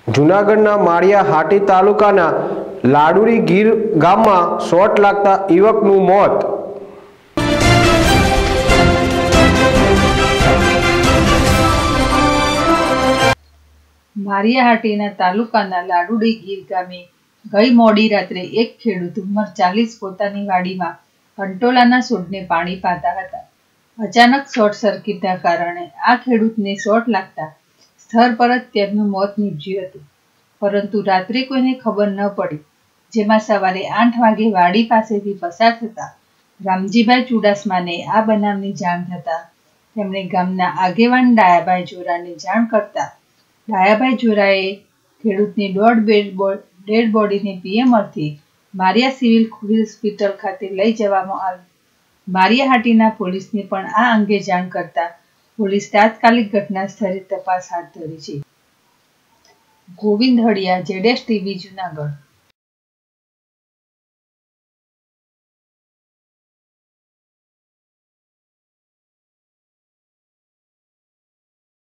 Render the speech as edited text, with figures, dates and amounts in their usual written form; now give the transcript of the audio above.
જૂનાગઢના માળિયા હાટી તાલુકાના લાડુડી ગીર ગામમાં શોટ લાગતા યુવકનું મોત। માળિયાહાટીના તાલુકાના લાડુડી ગીર ગામે ગઈ મોડી રાત્રે એક ખેડૂત ઉંમર 40 પોતાની વાડીમાં કંટોલાના છોડને પાણી પાતા હતા। અચાનક શોર્ટ સર્કિટના કારણે આ ખેડૂતને શોટ લાગતા સ્થળ પર જ તેમનું મોત નીપજ્યું હતું, પરંતુ રાત્રે કોઈને ખબર ન પડી, જેમાં સવારે 8 વાગે વાડી પાસેથી પસાર થતા રામજીભાઈ ચુડાસમાને આ બનાવની જાણ થતા તેમણે ગામના આગેવાન ડાયાભાઈ જોરાને જાણ કરતા ડાયાભાઈ જોરાએ ખેડૂતની ડેડ બોડીને પીએમ અર્થે માળિયા સિવિલ હોસ્પિટલ ખાતે લઈ જવામાં આવી। માળિયાહાટીના પોલીસને પણ આ અંગે જાણ કરતા પોલીસ તાત્કાલિક ઘટના સ્થળે તપાસ હાથ ધરી છે। ગોવિંદ હળિયા, ZSTV, જૂનાગઢ।